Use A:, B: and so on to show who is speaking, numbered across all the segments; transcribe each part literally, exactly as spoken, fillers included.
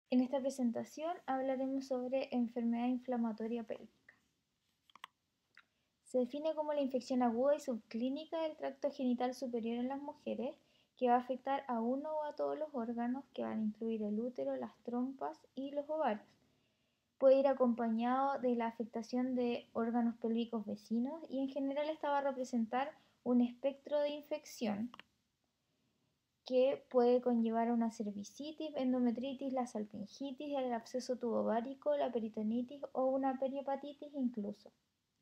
A: En esta presentación hablaremos sobre enfermedad inflamatoria pélvica. Se define como la infección aguda y subclínica del tracto genital superior en las mujeres que va a afectar a uno o a todos los órganos que van a incluir el útero, las trompas y los ovarios. Puede ir acompañado de la afectación de órganos pélvicos vecinos y en general esta va a representar un espectro de infección que puede conllevar una cervicitis, endometritis, la salpingitis, el absceso tubovárico, la peritonitis o una periostitis incluso.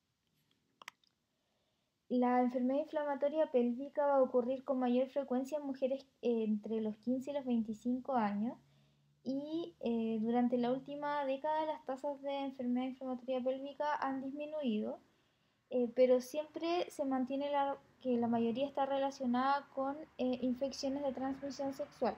A: La enfermedad inflamatoria pélvica va a ocurrir con mayor frecuencia en mujeres eh, entre los quince y los veinticinco años y eh, durante la última década las tasas de enfermedad inflamatoria pélvica han disminuido, eh, pero siempre se mantiene la, que la mayoría está relacionada con eh, infecciones de transmisión sexual.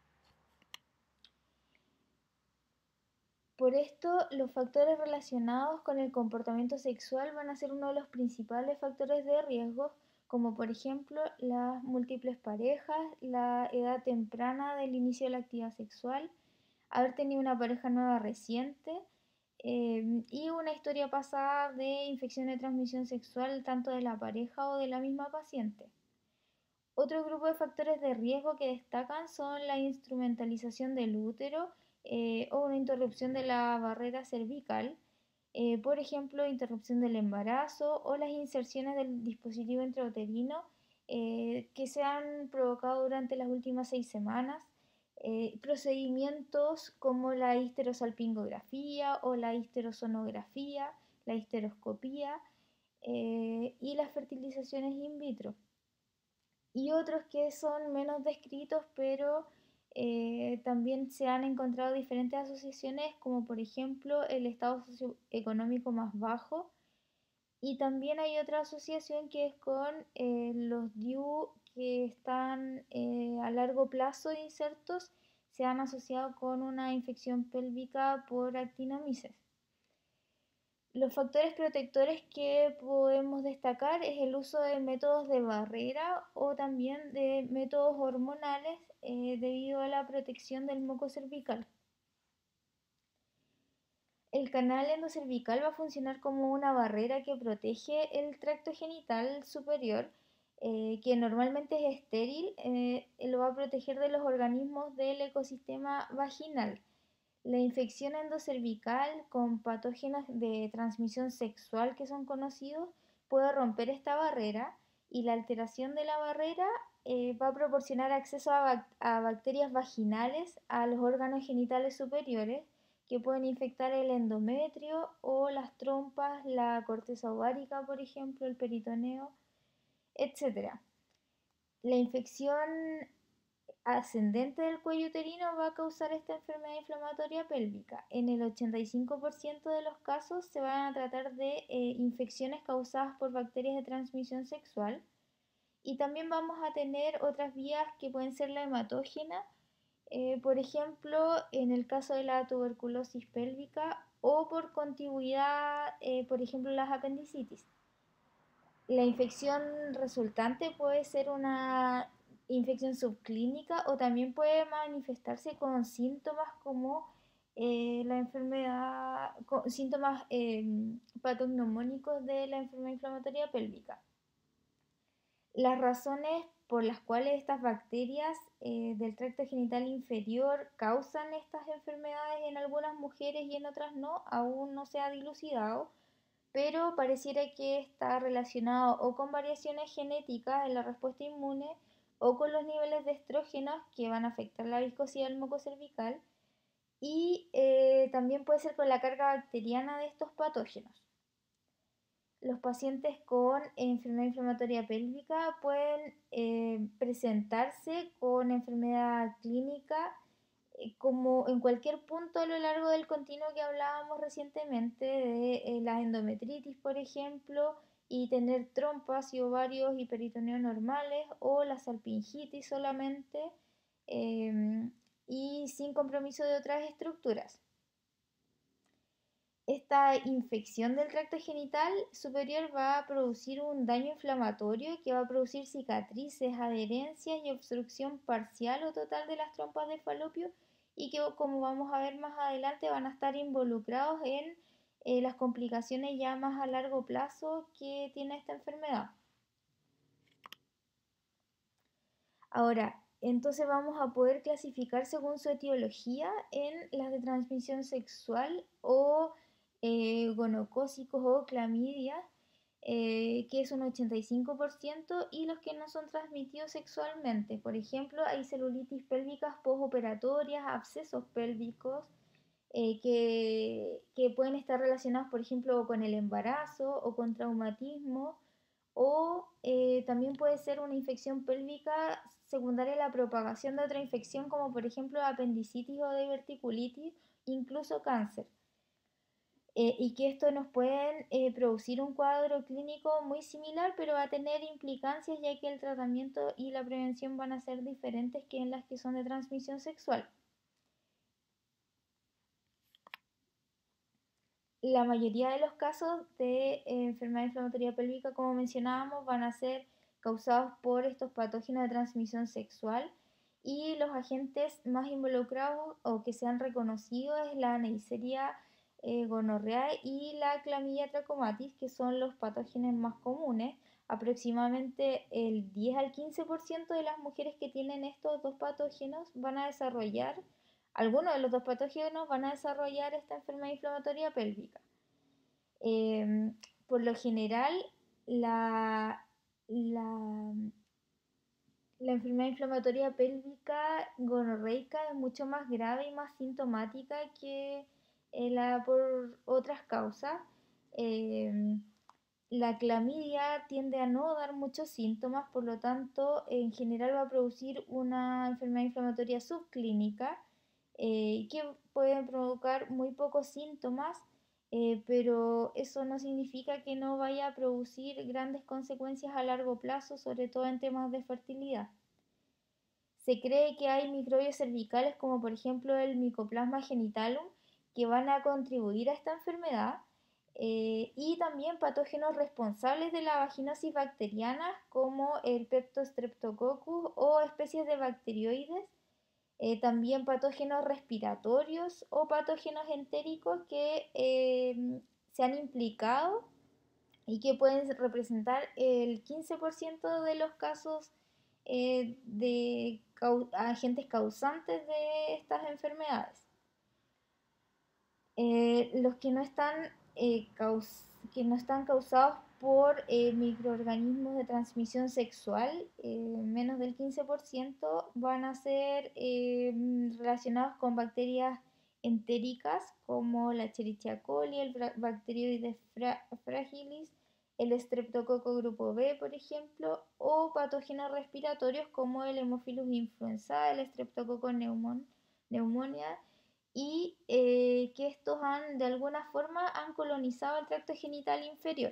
A: Por esto, los factores relacionados con el comportamiento sexual van a ser uno de los principales factores de riesgo, como por ejemplo las múltiples parejas, la edad temprana del inicio de la actividad sexual, haber tenido una pareja nueva reciente eh, y una historia pasada de infección de transmisión sexual tanto de la pareja o de la misma paciente. Otro grupo de factores de riesgo que destacan son la instrumentalización del útero eh, o una interrupción de la barrera cervical, eh, por ejemplo, interrupción del embarazo o las inserciones del dispositivo intrauterino eh, que se han provocado durante las últimas seis semanas, eh, procedimientos como la histerosalpingografía o la histerosonografía, la histeroscopía eh, y las fertilizaciones in vitro y otros que son menos descritos, pero eh, también se han encontrado diferentes asociaciones, como por ejemplo el estado socioeconómico más bajo, y también hay otra asociación que es con eh, los D I U que están eh, a largo plazo insertos, se han asociado con una infección pélvica por actinomyces. Los factores protectores que podemos destacar es el uso de métodos de barrera o también de métodos hormonales eh, debido a la protección del moco cervical. El canal endocervical va a funcionar como una barrera que protege el tracto genital superior, eh, que normalmente es estéril, eh, lo va a proteger de los organismos del ecosistema vaginal. La infección endocervical con patógenos de transmisión sexual que son conocidos puede romper esta barrera y la alteración de la barrera eh, va a proporcionar acceso a, bac a bacterias vaginales a los órganos genitales superiores que pueden infectar el endometrio o las trompas, la corteza ovárica, por ejemplo, el peritoneo, etcétera. La infección ascendente del cuello uterino va a causar esta enfermedad inflamatoria pélvica. En el ochenta y cinco por ciento de los casos se van a tratar de eh, infecciones causadas por bacterias de transmisión sexual y también vamos a tener otras vías que pueden ser la hematógena, eh, por ejemplo, en el caso de la tuberculosis pélvica o por contigüidad, eh, por ejemplo, las apendicitis. La infección resultante puede ser una infección subclínica o también puede manifestarse con síntomas como eh, la enfermedad, con síntomas eh, patognomónicos de la enfermedad inflamatoria pélvica. Las razones por las cuales estas bacterias eh, del tracto genital inferior causan estas enfermedades en algunas mujeres y en otras no, aún no se ha dilucidado, pero pareciera que está relacionado o con variaciones genéticas en la respuesta inmune o con los niveles de estrógenos que van a afectar la viscosidad del moco cervical y eh, también puede ser con la carga bacteriana de estos patógenos. Los pacientes con enfermedad inflamatoria pélvica pueden eh, presentarse con enfermedad clínica eh, como en cualquier punto a lo largo del continuo que hablábamos recientemente de eh, la endometritis, por ejemplo, y tener trompas y ovarios y peritoneo normales o la salpingitis solamente eh, y sin compromiso de otras estructuras. Esta infección del tracto genital superior va a producir un daño inflamatorio que va a producir cicatrices, adherencias y obstrucción parcial o total de las trompas de falopio y que, como vamos a ver más adelante, van a estar involucrados en eh, las complicaciones ya más a largo plazo que tiene esta enfermedad. Ahora, entonces vamos a poder clasificar según su etiología en las de transmisión sexual o eh, gonocócicos o clamidia, eh, que es un ochenta y cinco por ciento, y los que no son transmitidos sexualmente. Por ejemplo, hay celulitis pélvicas postoperatorias, abscesos pélvicos, eh, que, que pueden estar relacionados, por ejemplo, con el embarazo o con traumatismo, o eh, también puede ser una infección pélvica secundaria a la propagación de otra infección, como por ejemplo apendicitis o diverticulitis, incluso cáncer. Eh, y que esto nos pueden eh, producir un cuadro clínico muy similar, pero va a tener implicancias, ya que el tratamiento y la prevención van a ser diferentes que en las que son de transmisión sexual. La mayoría de los casos de eh, enfermedad inflamatoria pélvica, como mencionábamos, van a ser causados por estos patógenos de transmisión sexual, y los agentes más involucrados o que se han reconocido es la Neisseria eh, gonorrea y la Chlamydia trachomatis, que son los patógenos más comunes. Aproximadamente el diez al quince por ciento de las mujeres que tienen estos dos patógenos van a desarrollar algunos de los dos patógenos van a desarrollar esta enfermedad inflamatoria pélvica. Eh, por lo general, la, la, la enfermedad inflamatoria pélvica gonorreica es mucho más grave y más sintomática que eh, la por otras causas. Eh, la clamidia tiende a no dar muchos síntomas, por lo tanto, en general va a producir una enfermedad inflamatoria subclínica, eh, que pueden provocar muy pocos síntomas, eh, pero eso no significa que no vaya a producir grandes consecuencias a largo plazo, sobre todo en temas de fertilidad. Se cree que hay microbios cervicales, como por ejemplo el Mycoplasma genitalum, que van a contribuir a esta enfermedad, eh, y también patógenos responsables de la vaginosis bacteriana, como el Peptostreptococcus o especies de bacterioides, eh, también patógenos respiratorios o patógenos entéricos que eh, se han implicado y que pueden representar el quince por ciento de los casos eh, de cau agentes causantes de estas enfermedades. Eh, los que no están, eh, caus que no están causados por eh, microorganismos de transmisión sexual, eh, menos del quince por ciento, van a ser eh, relacionados con bacterias entéricas como la Escherichia coli, el Bacteroides fragilis, el Streptococo grupo B, por ejemplo, o patógenos respiratorios como el Haemophilus influenzae, el Streptococo pneumoniae, y eh, que estos han de alguna forma han colonizado el tracto genital inferior.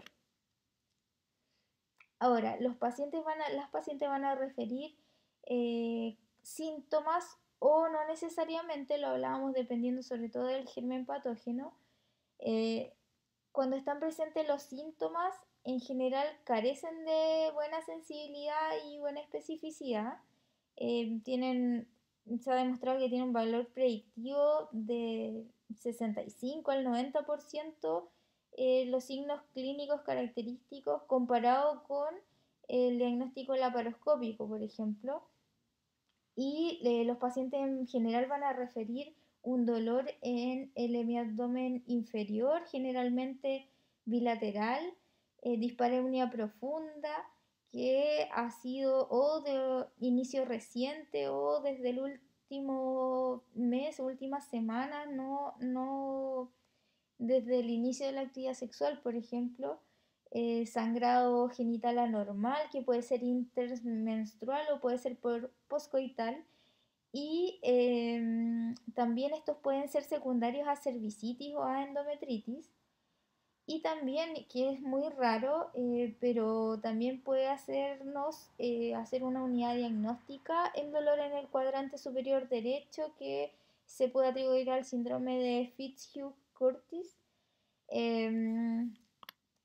A: Ahora, los pacientes van a, las pacientes van a referir eh, síntomas o no necesariamente, lo hablábamos dependiendo sobre todo del germen patógeno. Eh, cuando están presentes los síntomas, en general carecen de buena sensibilidad y buena especificidad. Eh, tienen, se ha demostrado que tienen un valor predictivo de sesenta y cinco al noventa por ciento, eh, los signos clínicos característicos comparado con el diagnóstico laparoscópico, por ejemplo. Y eh, los pacientes en general van a referir un dolor en el hemiabdomen inferior, generalmente bilateral, eh, dispareunia profunda, que ha sido o de inicio reciente o desde el último mes o últimas semanas, no, no desde el inicio de la actividad sexual, por ejemplo. Eh, sangrado genital anormal, que puede ser intermenstrual o puede ser por poscoital, y eh, también estos pueden ser secundarios a cervicitis o a endometritis. Y también, que es muy raro, eh, pero también puede hacernos eh, hacer una unidad diagnóstica, el dolor en el cuadrante superior derecho, que se puede atribuir al síndrome de Fitzhugh-Curtis. Eh,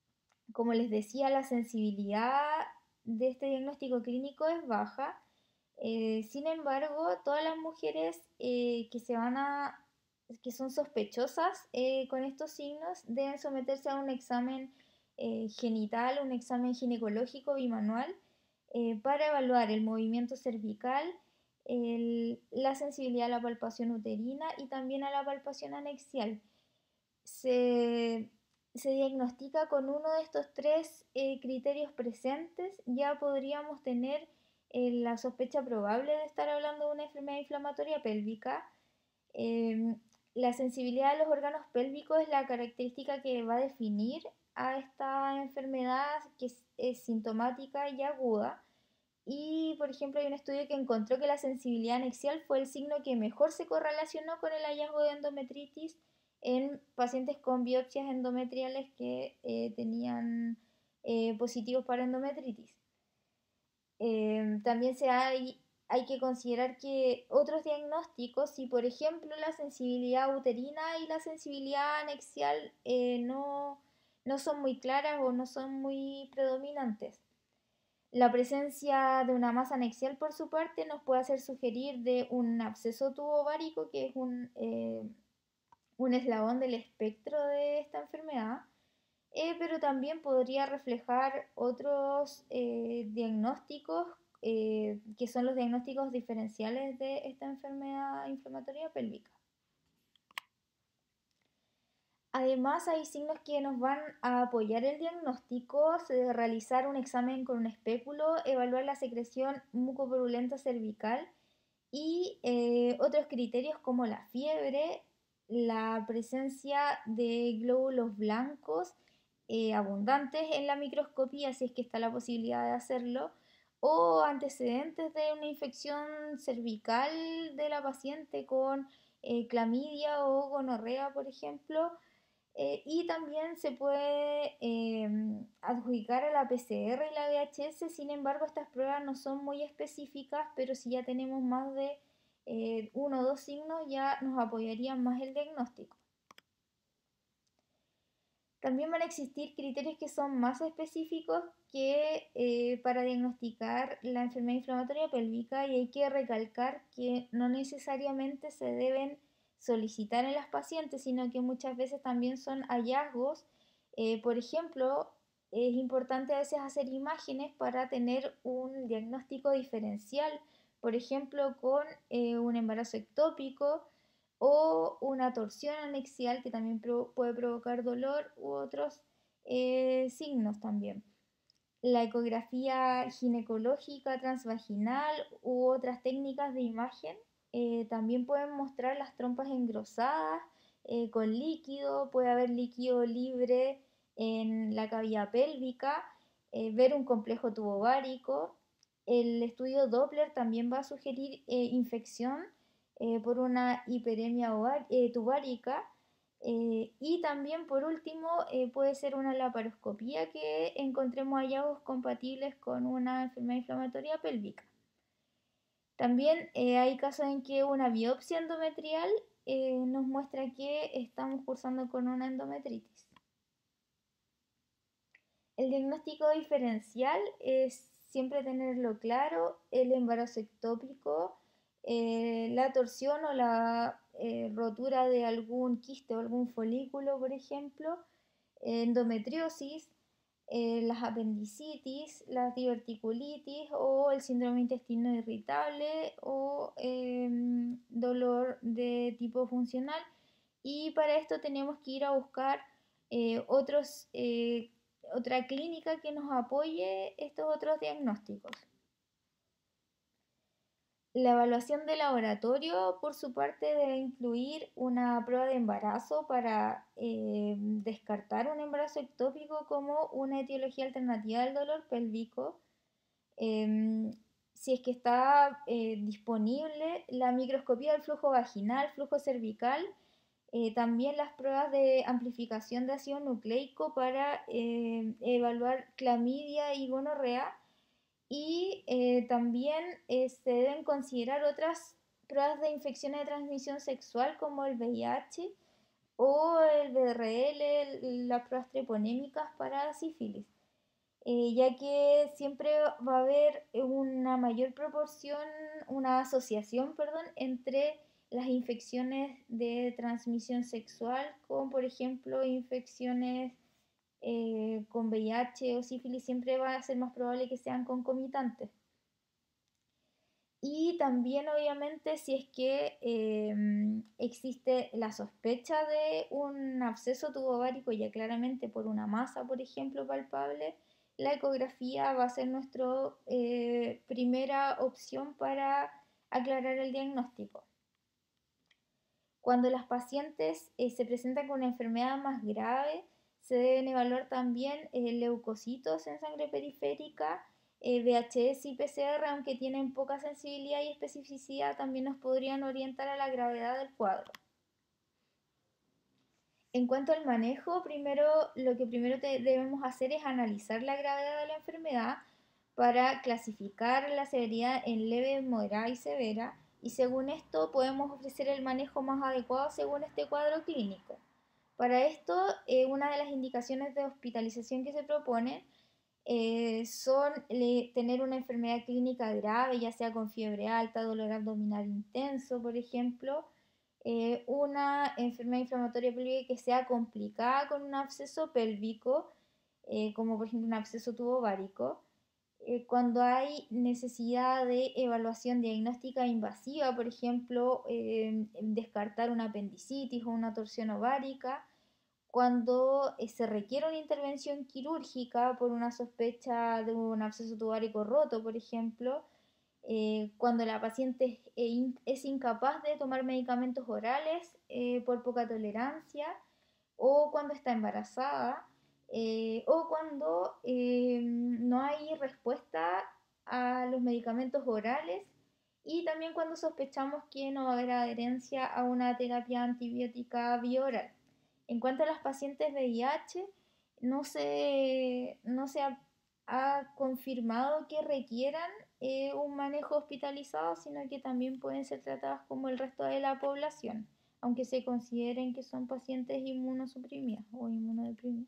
A: como les decía, la sensibilidad de este diagnóstico clínico es baja, Eh, sin embargo, todas las mujeres eh, que se van a, que son sospechosas eh, con estos signos deben someterse a un examen eh, genital, un examen ginecológico bimanual eh, para evaluar el movimiento cervical, el- la sensibilidad a la palpación uterina y también a la palpación anexial. Se, se diagnostica con uno de estos tres eh, criterios presentes, ya podríamos tener eh, la sospecha probable de estar hablando de una enfermedad inflamatoria pélvica. Eh, la sensibilidad a los órganos pélvicos es la característica que va a definir a esta enfermedad que es, es sintomática y aguda. Y, por ejemplo, hay un estudio que encontró que la sensibilidad anexial fue el signo que mejor se correlacionó con el hallazgo de endometritis en pacientes con biopsias endometriales que eh, tenían eh, positivos para endometritis. Eh, también se hay, hay que considerar que otros diagnósticos, si por ejemplo la sensibilidad uterina y la sensibilidad anexial eh, no, no son muy claras o no son muy predominantes. La presencia de una masa anexial, por su parte, nos puede hacer sugerir de un absceso tubovárico, que es un, eh, un eslabón del espectro de esta enfermedad, eh, pero también podría reflejar otros eh, diagnósticos, eh, que son los diagnósticos diferenciales de esta enfermedad inflamatoria pélvica. Además, hay signos que nos van a apoyar el diagnóstico, se- realizar un examen con un espéculo, evaluar la secreción mucopurulenta cervical y eh, otros criterios como la fiebre, la presencia de glóbulos blancos eh, abundantes en la microscopía, si es que está la posibilidad de hacerlo, o antecedentes de una infección cervical de la paciente con eh, clamidia o gonorrea, por ejemplo. Eh, y también se puede eh, adjudicar a la P C R y la V H S. Sin embargo, estas pruebas no son muy específicas, pero si ya tenemos más de eh, uno o dos signos, ya nos apoyarían más el diagnóstico. También van a existir criterios que son más específicos que eh, para diagnosticar la enfermedad inflamatoria pélvica, y hay que recalcar que no necesariamente se deben solicitar en las pacientes, sino que muchas veces también son hallazgos. Eh, por ejemplo, es importante a veces hacer imágenes para tener un diagnóstico diferencial, por ejemplo, con eh, un embarazo ectópico o una torsión anexial que también pro puede provocar dolor u otros eh, signos también. La ecografía ginecológica transvaginal u otras técnicas de imagen eh, también pueden mostrar las trompas engrosadas eh, con líquido, puede haber líquido libre en la cavidad pélvica, eh, ver un complejo tubovárico. El estudio Doppler también va a sugerir eh, infección eh, por una hiperemia eh, tubárica, eh, y también, por último, eh, puede ser una laparoscopía que encontremos hallazgos compatibles con una enfermedad inflamatoria pélvica. También eh, hay casos en que una biopsia endometrial eh, nos muestra que estamos cursando con una endometritis. El diagnóstico diferencial es siempre tenerlo claro: el embarazo ectópico, eh, la torsión o la eh, rotura de algún quiste o algún folículo, por ejemplo, endometriosis, eh, las apendicitis, la diverticulitis o el síndrome intestino irritable o eh, dolor de tipo funcional. Y para esto tenemos que ir a buscar eh, otros, eh, otra clínica que nos apoye estos otros diagnósticos. La evaluación de laboratorio, por su parte, debe incluir una prueba de embarazo para eh, descartar un embarazo ectópico como una etiología alternativa del dolor pélvico. Eh, si es que está eh, disponible la microscopía del flujo vaginal, flujo cervical, eh, también las pruebas de amplificación de ácido nucleico para eh, evaluar clamidia y gonorrea. Y eh, también eh, se deben considerar otras pruebas de infecciones de transmisión sexual como el V I H o el B R L, las pruebas treponémicas para sífilis. eh, ya que siempre va a haber una mayor proporción, una asociación, perdón, entre las infecciones de transmisión sexual con, por ejemplo, infecciones eh, con V I H o sífilis, siempre va a ser más probable que sean concomitantes. Y también, obviamente, si es que eh, existe la sospecha de un absceso tubovárico, ya claramente por una masa, por ejemplo, palpable, la ecografía va a ser nuestra eh, primera opción para aclarar el diagnóstico. Cuando las pacientes eh, se presentan con una enfermedad más grave, se deben evaluar también eh, leucocitos en sangre periférica, eh, V H S y P C R, aunque tienen poca sensibilidad y especificidad, también nos podrían orientar a la gravedad del cuadro. En cuanto al manejo, primero, lo que primero debemos hacer es analizar la gravedad de la enfermedad para clasificar la severidad en leve, moderada y severa, y según esto podemos ofrecer el manejo más adecuado según este cuadro clínico. Para esto, eh, una de las indicaciones de hospitalización que se proponen eh, son le, tener una enfermedad clínica grave, ya sea con fiebre alta, dolor abdominal intenso, por ejemplo, eh, una enfermedad inflamatoria pélvica que sea complicada con un absceso pélvico, eh, como por ejemplo un absceso tubovárico, eh, cuando hay necesidad de evaluación diagnóstica invasiva, por ejemplo, eh, descartar una apendicitis o una torsión ovárica, cuando eh, se requiere una intervención quirúrgica por una sospecha de un absceso tubovárico roto, por ejemplo, eh, cuando la paciente es, es, incapaz de tomar medicamentos orales eh, por poca tolerancia, o cuando está embarazada, eh, o cuando eh, no hay respuesta a los medicamentos orales, y también cuando sospechamos que no va a haber adherencia a una terapia antibiótica bioral. En cuanto a las pacientes V I H, no se, no se ha, ha confirmado que requieran eh, un manejo hospitalizado, sino que también pueden ser tratadas como el resto de la población, aunque se consideren que son pacientes inmunosuprimidas o inmunodeprimidas.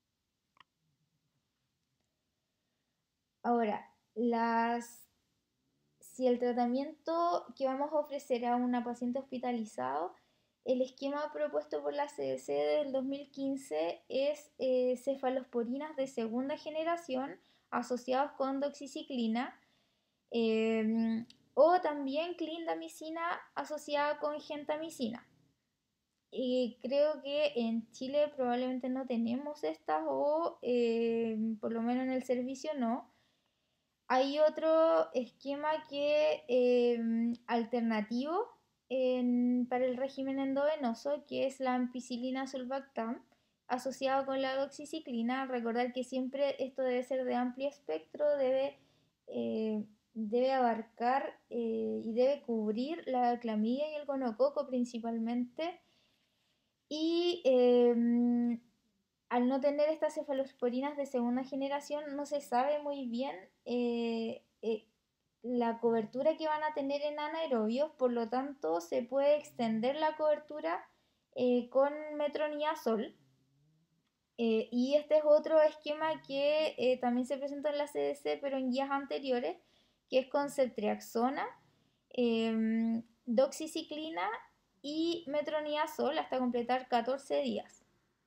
A: Ahora, las, si el tratamiento que vamos a ofrecer a una paciente hospitalizado, el esquema propuesto por la C D C del dos mil quince es eh, cefalosporinas de segunda generación asociados con doxiciclina, eh, o también clindamicina asociada con gentamicina. Y creo que en Chile probablemente no tenemos estas o eh, por lo menos en el servicio no. Hay otro esquema que eh, alternativo en, para el régimen endovenoso, que es la ampicilina sulbactam asociado con la doxiciclina. Recordar que siempre esto debe ser de amplio espectro, debe, eh, debe abarcar eh, y debe cubrir la clamidia y el gonococo principalmente. Y eh, al no tener estas cefalosporinas de segunda generación, no se sabe muy bien eh, eh, la cobertura que van a tener en anaerobios, por lo tanto se puede extender la cobertura eh, con metronidazol. Eh, y este es otro esquema que eh, también se presenta en la C D C, pero en guías anteriores, que es con ceftriaxona, eh, doxiciclina y metronidazol hasta completar catorce días.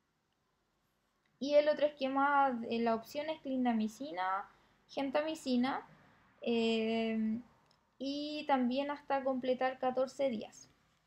A: Y el otro esquema, eh, la opción es clindamicina, gentamicina, eh, y también hasta completar catorce días.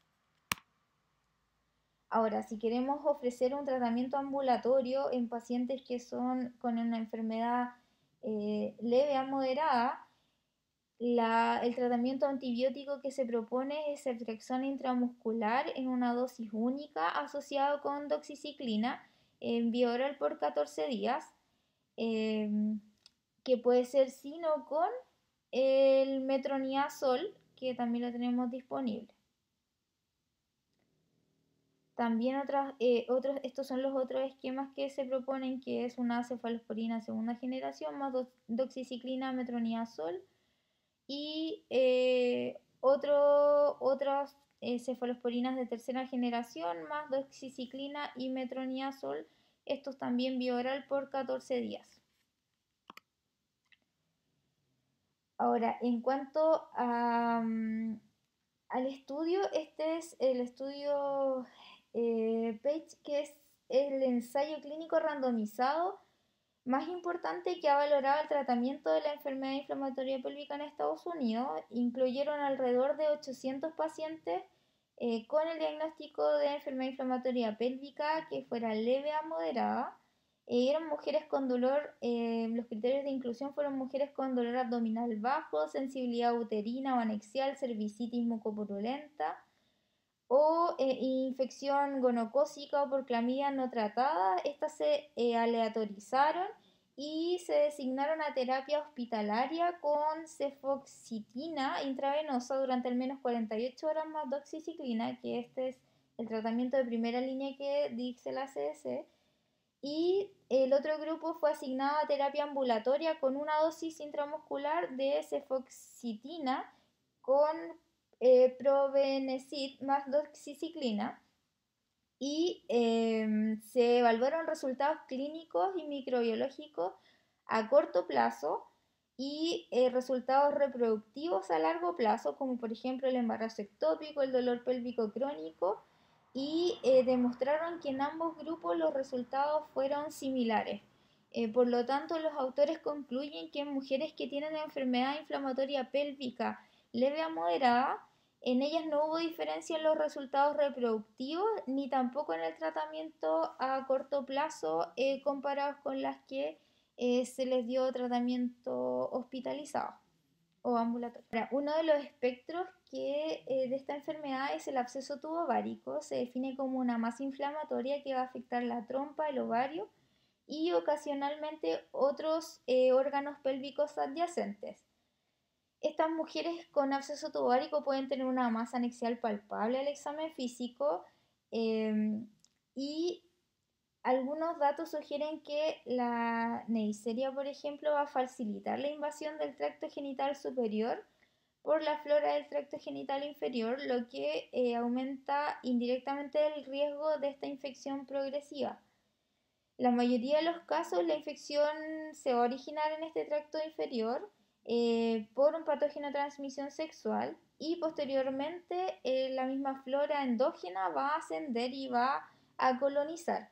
A: Ahora, si queremos ofrecer un tratamiento ambulatorio en pacientes que son con una enfermedad eh, leve a moderada, la, el tratamiento antibiótico que se propone es ceftriaxona intramuscular en una dosis única asociado con doxiciclina en vía oral por catorce días, eh, que puede ser sin o con el metronidazol, que también lo tenemos disponible. También otras, eh, otros, estos son los otros esquemas que se proponen, que es una cefalosporina segunda generación más do, doxiciclina, metronidazol y eh, otro, otras eh, cefalosporinas de tercera generación más doxiciclina y metronidazol, estos también vía oral por catorce días. Ahora, en cuanto a, mm, al estudio, este es el estudio eh, PAGE, que es el ensayo clínico randomizado más importante que ha valorado el tratamiento de la enfermedad inflamatoria pélvica en Estados Unidos. Incluyeron alrededor de ochocientos pacientes eh, con el diagnóstico de enfermedad inflamatoria pélvica que fuera leve a moderada. Eh, eran mujeres con dolor, eh, los criterios de inclusión fueron mujeres con dolor abdominal bajo, sensibilidad uterina o anexial, cervicitis mucopurulenta o eh, infección gonocócica o por clamidia no tratada. Estas se eh, aleatorizaron y se designaron a terapia hospitalaria con cefoxitina intravenosa durante al menos cuarenta y ocho horas más doxiciclina, que este es el tratamiento de primera línea que dice la C D C. Y el otro grupo fue asignado a terapia ambulatoria con una dosis intramuscular de cefoxitina con eh, probenecid más doxiciclina y eh, se evaluaron resultados clínicos y microbiológicos a corto plazo y eh, resultados reproductivos a largo plazo, como por ejemplo el embarazo ectópico, el dolor pélvico crónico, y eh, demostraron que en ambos grupos los resultados fueron similares. Eh, por lo tanto, los autores concluyen que en mujeres que tienen enfermedad inflamatoria pélvica leve a moderada, en ellas no hubo diferencia en los resultados reproductivos ni tampoco en el tratamiento a corto plazo eh, comparados con las que eh, se les dio tratamiento hospitalizado o ambulatorio. Ahora, uno de los espectros que, eh, de esta enfermedad es el absceso tubovárico. Se define como una masa inflamatoria que va a afectar la trompa, el ovario y ocasionalmente otros eh, órganos pélvicos adyacentes. Estas mujeres con absceso tubovárico pueden tener una masa anexial palpable al examen físico eh, y algunos datos sugieren que la Neisseria, por ejemplo, va a facilitar la invasión del tracto genital superior por la flora del tracto genital inferior, lo que eh, aumenta indirectamente el riesgo de esta infección progresiva. La mayoría de los casos la infección se va a originar en este tracto inferior eh, por un patógeno de transmisión sexual y posteriormente eh, la misma flora endógena va a ascender y va a colonizar.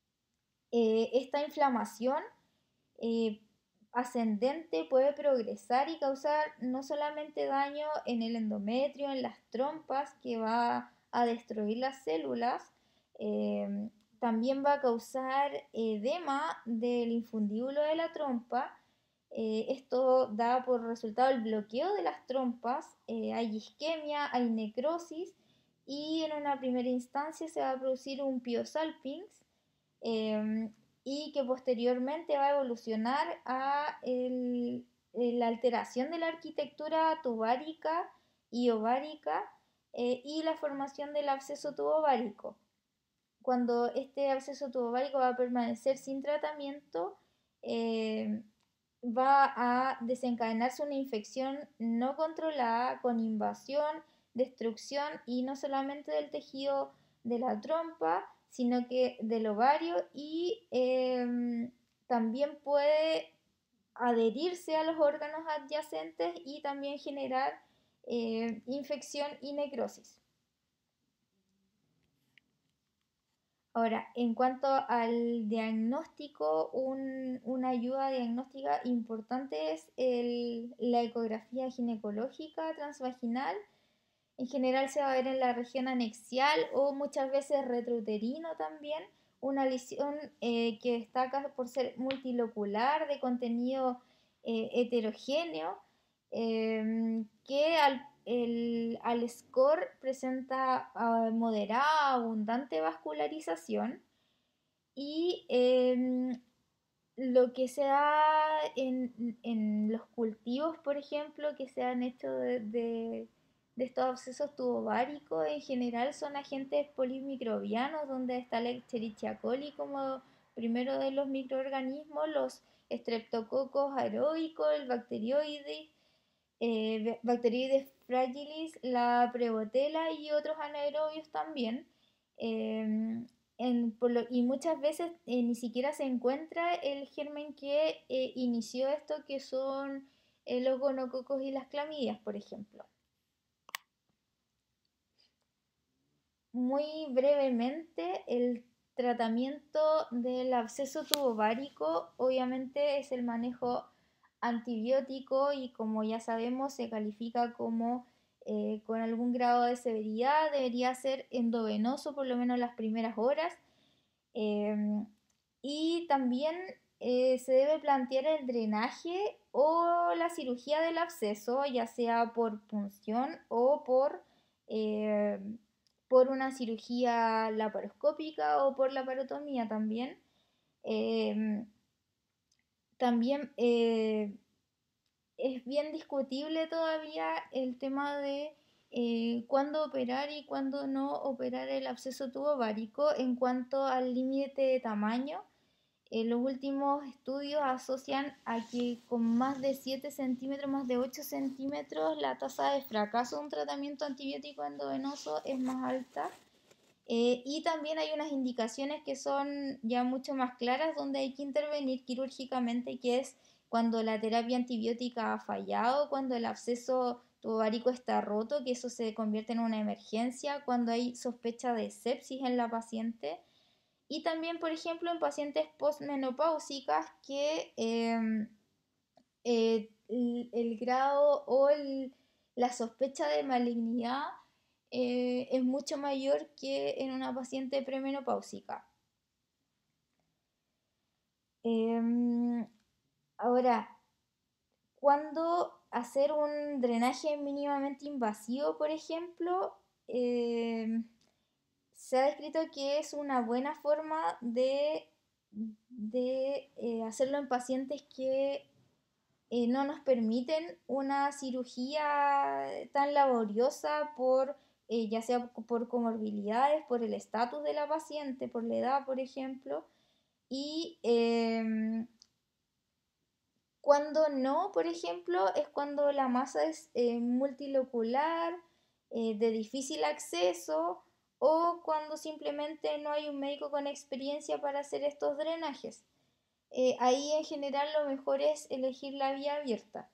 A: Eh, esta inflamación eh, ascendente puede progresar y causar no solamente daño en el endometrio, en las trompas, que va a destruir las células, eh, también va a causar edema del infundíbulo de la trompa. Eh, esto da por resultado el bloqueo de las trompas, eh, hay isquemia, hay necrosis y en una primera instancia se va a producir un piosalpinx, eh, y que posteriormente va a evolucionar a el, la alteración de la arquitectura tubárica y ovárica eh, y la formación del absceso tubovárico. Cuando este absceso tubovárico va a permanecer sin tratamiento, eh, va a desencadenarse una infección no controlada con invasión, destrucción y no solamente del tejido de la trompa, sino que del ovario y eh, también puede adherirse a los órganos adyacentes y también generar eh, infección y necrosis. Ahora, en cuanto al diagnóstico, un- una ayuda diagnóstica importante es el- la ecografía ginecológica transvaginal. En general se va a ver en la región anexial o muchas veces retrouterino también, una lesión eh, que destaca por ser multilocular, de contenido eh, heterogéneo, eh, que al, el, al score presenta uh, moderada, abundante vascularización y eh, lo que se da en, en, los cultivos, por ejemplo, que se han hecho de, de, de estos abscesos tubováricos, en general son agentes polimicrobianos, donde está la Escherichia coli como primero de los microorganismos, los Streptococcus aeroicos, el Bacteroides, eh, Bacteroides fragilis, la Prevotella y otros anaerobios también. Eh, en, por lo, y muchas veces eh, ni siquiera se encuentra el germen que eh, inició esto, que son eh, los gonococos y las clamidias, por ejemplo. Muy brevemente, el tratamiento del absceso tubovárico obviamente es el manejo antibiótico y como ya sabemos se califica como eh, con algún grado de severidad, debería ser endovenoso por lo menos las primeras horas. Eh, y también eh, se debe plantear el drenaje o la cirugía del absceso, ya sea por punción o por, eh, por una cirugía laparoscópica o por laparotomía también. Eh, también eh, es bien discutible todavía el tema de eh, cuándo operar y cuándo no operar el absceso tubovárico en cuanto al límite de tamaño. Eh, los últimos estudios asocian a que con más de siete centímetros, más de ocho centímetros, la tasa de fracaso de un tratamiento antibiótico endovenoso es más alta. Eh, y también hay unas indicaciones que son ya mucho más claras donde hay que intervenir quirúrgicamente, que es cuando la terapia antibiótica ha fallado, cuando el absceso tubovárico está roto, que eso se convierte en una emergencia, cuando hay sospecha de sepsis en la paciente. Y también, por ejemplo, en pacientes postmenopáusicas que eh, eh, el, el, grado o el, la sospecha de malignidad eh, es mucho mayor que en una paciente premenopáusica. Eh, ahora, cuando hacer un drenaje mínimamente invasivo, por ejemplo, eh, se ha descrito que es una buena forma de, de eh, hacerlo en pacientes que eh, no nos permiten una cirugía tan laboriosa por, eh, ya sea por comorbilidades, por el estatus de la paciente, por la edad, por ejemplo, y eh, cuando no, por ejemplo, es cuando la masa es eh, multilocular, eh, de difícil acceso, o cuando simplemente no hay un médico con experiencia para hacer estos drenajes. Eh, ahí en general lo mejor es elegir la vía abierta.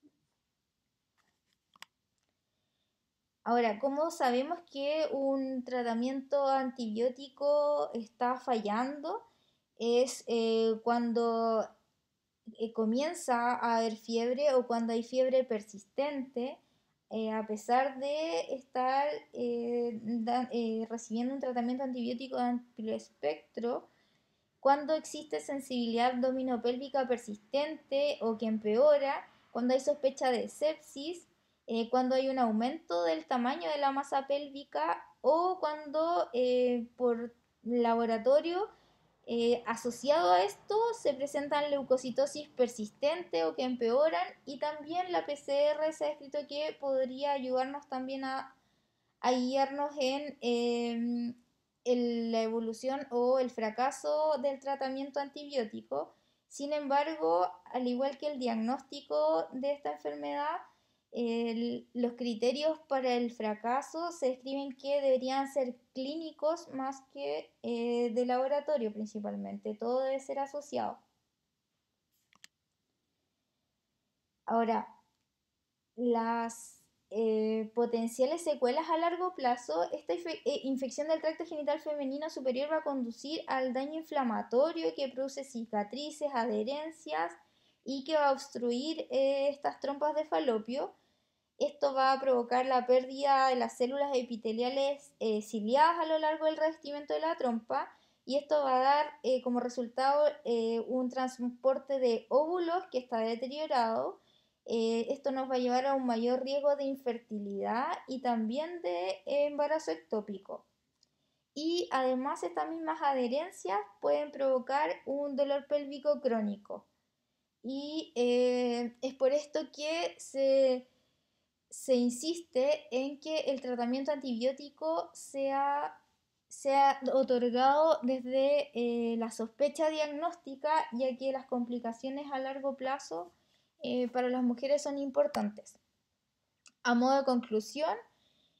A: Ahora, ¿cómo sabemos que un tratamiento antibiótico está fallando? Es eh, cuando eh, comienza a haber fiebre o cuando hay fiebre persistente, eh, a pesar de estar eh, da, eh, recibiendo un tratamiento antibiótico de amplio espectro, cuando existe sensibilidad abdominopélvica persistente o que empeora, cuando hay sospecha de sepsis, eh, cuando hay un aumento del tamaño de la masa pélvica o cuando eh, por laboratorio eh, asociado a esto se presentan leucocitosis persistente o que empeoran y también la P C R se ha escrito que podría ayudarnos también a, a guiarnos en eh, el, la evolución o el fracaso del tratamiento antibiótico. Sin embargo, al igual que el diagnóstico de esta enfermedad, el, los criterios para el fracaso se escriben que deberían ser clínicos más que eh, de laboratorio principalmente. Todo debe ser asociado. Ahora, las eh, potenciales secuelas a largo plazo, esta infe eh, infección del tracto genital femenino superior va a conducir al daño inflamatorio que produce cicatrices, adherencias y que va a obstruir eh, estas trompas de falopio. Esto va a provocar la pérdida de las células epiteliales eh, ciliadas a lo largo del revestimiento de la trompa y esto va a dar eh, como resultado eh, un transporte de óvulos que está deteriorado. Eh, esto nos va a llevar a un mayor riesgo de infertilidad y también de eh, embarazo ectópico. Y además estas mismas adherencias pueden provocar un dolor pélvico crónico. Y eh, es por esto que se se insiste en que el tratamiento antibiótico sea, sea otorgado desde eh, la sospecha diagnóstica, ya que las complicaciones a largo plazo eh, para las mujeres son importantes. A modo de conclusión,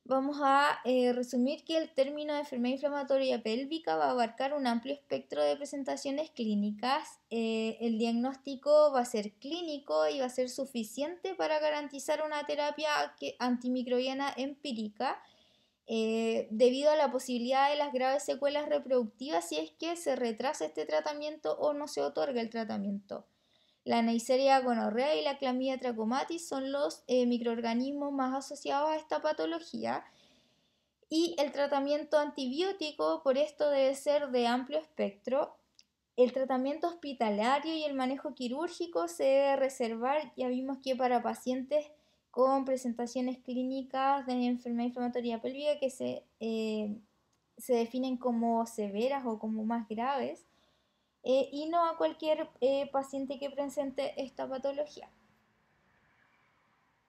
A: Vamos a eh, resumir que el término de enfermedad inflamatoria pélvica va a abarcar un amplio espectro de presentaciones clínicas. Eh, el diagnóstico va a ser clínico y va a ser suficiente para garantizar una terapia antimicrobiana empírica, eh, debido a la posibilidad de las graves secuelas reproductivas si es que se retrasa este tratamiento o no se otorga el tratamiento. La Neisseria gonorrea y la Clamidia trachomatis son los eh, microorganismos más asociados a esta patología, y el tratamiento antibiótico por esto debe ser de amplio espectro. El tratamiento hospitalario y el manejo quirúrgico se debe reservar, ya vimos que para pacientes con presentaciones clínicas de enfermedad inflamatoria pélvica que se, eh, se definen como severas o como más graves, eh, y no a cualquier eh, paciente que presente esta patología.